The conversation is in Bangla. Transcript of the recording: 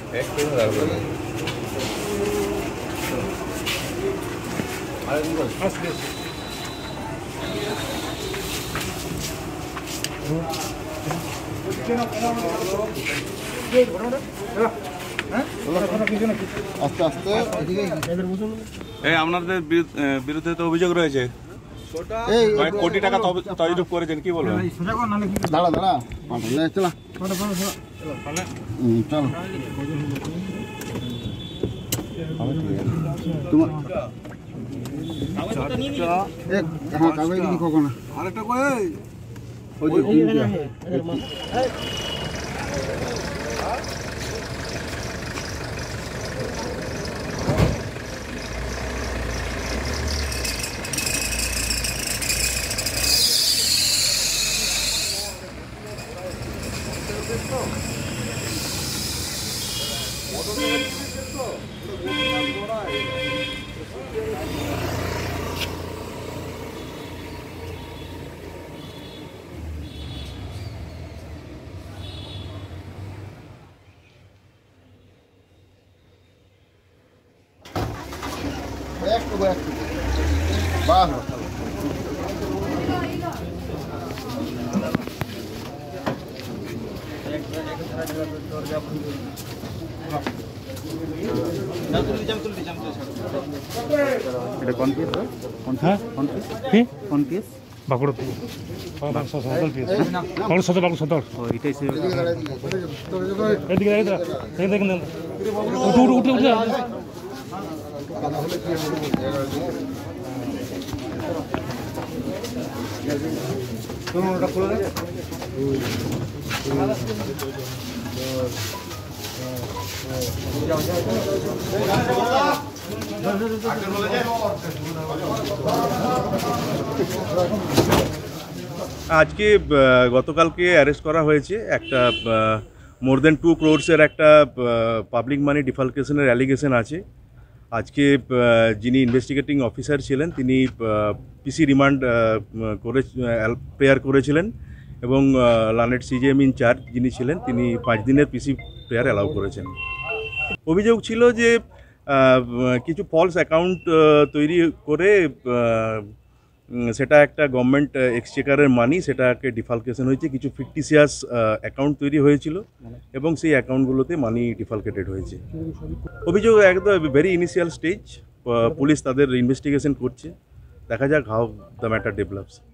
আস্তে আস্তে আপনাদের বিরুদ্ধে তো অভিযোগ রয়েছে কোটি টাকা তছরূপ করেছেন, কি বলবেন? দাঁড়া দাঁড়া চলা চলো তোমার হ্যাঁ কাগজ লিখো না আরেকটা বাহ এটা কোন পিস হ্যাঁ কোন পিস কি কোন পিস বাকুড়া পিস সদল পিস বাকুড়া সদল বাকুড়া সদল ও এটাই সে এদিকে দেখেন উঠে ওটা খুলে দে আজকে গতকালকে অ্যারেস্ট করা হয়েছে একটা মোর দেন 2 crores একটা পাবলিক মানি ডিফালকেশনের অ্যালিগেশন আছে। আজকে যিনি ইনভেস্টিগেটিং অফিসার ছিলেন তিনি পিসি রিমান্ড করে প্রেয়ার করেছিলেন এবং লানেট সিজিএম ইনচার্জ যিনি ছিলেন তিনি 5 দিনের পিসি প্রেয়ার অ্যালাউ করেছেন। অভিযোগ ছিল যে কিছু ফলস অ্যাকাউন্ট তৈরি করে সেটা একটা গভর্নমেন্ট এক্সচেকারের মানি সেটাকে ডিফালকেশন হয়েছে, কিছু ফিকটিসিয়াস অ্যাকাউন্ট তৈরি হয়েছিল এবং সেই অ্যাকাউন্টগুলোতে মানি ডিফালকেটেড হয়েছে। অভিযোগ একদম ভেরি ইনিশিয়াল স্টেজ, পুলিশ তাদের ইনভেস্টিগেশন করছে, দেখা যাক হাউ দ্য ম্যাটার ডেভেলপস।